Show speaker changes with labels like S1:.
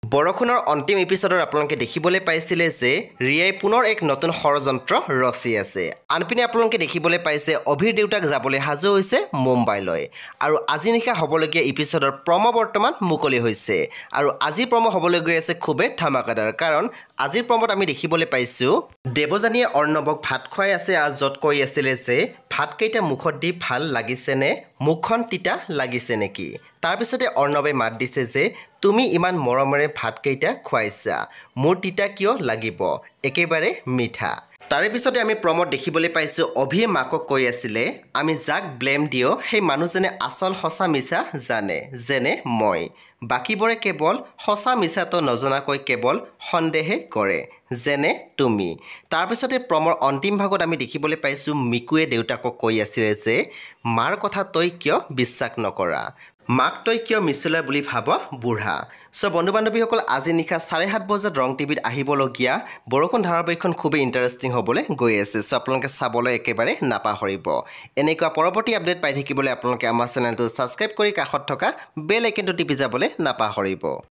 S1: বৰষুণৰ অন্তিম এপিসোডৰ আপোনালোকে দেখিবলৈ পাইছিলে যে ৰিয়াই পুনৰ এক নতুন ষড়যন্ত্ৰ ৰচি আছে আনপিনে আপোনালোকে দেখিবলৈ পাইছে অভিৰ দেউতাক যাবলৈ হাজু হৈছে মুম্বাইলৈ আৰু আজি নিশা হ'বলগীয়া এপিসোডৰ প্ৰমো বৰ্তমান মুকলি হৈছে আৰু আজি প্ৰমো হ'বলৈ গৈ আছে খুবেই ধামাকাদাৰ কাৰণ আজিৰ প্ৰমোত আমি দেখিবলৈ পাইছো দেৱজানীয়ে অৰ্ণৱক ভাত খুৱাই আছে আজ যত কৈ আছিল যে ভাত কেইটা মুখত দি ভাল লাগিছে নে মুখখন তিতা লাগিছে নেকি তাৰ পিছতে অৰ্ণৱে মাত দিছে যে তুমি ইমান মৰমৰে ভাত কেইটা খুৱাইছা মোৰ তিতা কিয় লাগিব একেবাৰে মিঠা তাৰে পিছতে আমি প্ৰমোত দেখিবলৈ পাইছো অভিয়ে মাকক কৈ আছিল আমি যাক ব্লেম দিও সেই মানুহজনে আসল সঁচা মিছা জানে যেনে মই বাকিবোৰে কেৱল সঁচা মিছাটো নজনাকৈ কেৱল সন্দেহে কৰে যেনে তুমি তাৰ পিছতে প্ৰমৰ অন্তিম ভাগত আমি দেখিবলৈ পাইছো মিকুৱে দেউতাকক কৈ আছিল যে মাৰ কথা তই কিয় বিশ্বাস নকৰা মাক তই কিয় মিছলা বুলি ভাব বুঢ়া সো বন্ধু বান্ধৱীসকল আজি নিশা 7:30 বজাত ৰং টিভিত আহিবলগীয়া বৰষুণ ধাৰাবাহিকখন খুবেই ইণ্টাৰেষ্টিং হ'বলৈ গৈ আছে সো আপোনালোকে চাবলৈ একেবাৰে নাপাহৰিব এনেকুৱা পৰৱৰ্তী আপডেট পাই থাকিবলৈ আপোনালোকে আমাৰ চেনেলটো সাবস্ক্ৰাইব কৰি কাষত থকা বেল আইকনটো টিপি যাবলৈ নাপাহৰিব